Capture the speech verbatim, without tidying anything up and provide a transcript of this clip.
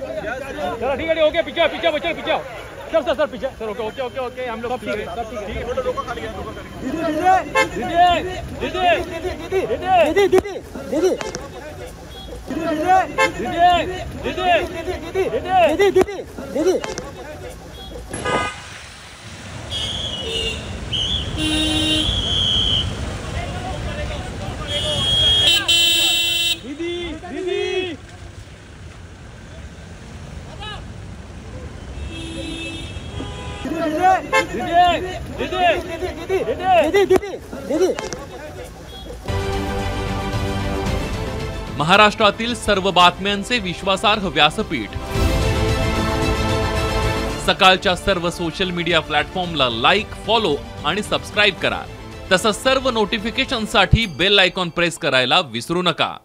चलो ठीक है ओके पीछे पीछे बच्चे पीछे सर सर सर पीछे sir okay okay okay okay हम लोग ठीक है सब ठीक है दीदी दीदी दीदी दीदी दीदी दीदी दीदी दीदी दीदी महाराष्ट्रातील सर्व बातम्यांचे विश्वासार्ह व्यासपीठ सकाळच्या सर्व सोशल मीडिया प्लॅटफॉर्मला लाईक, फॉलो आणि सबस्क्राइब करा. तसंच सर्व नोटिफिकेशनसाठी बेल आयकॉन प्रेस करायला विसरू नका.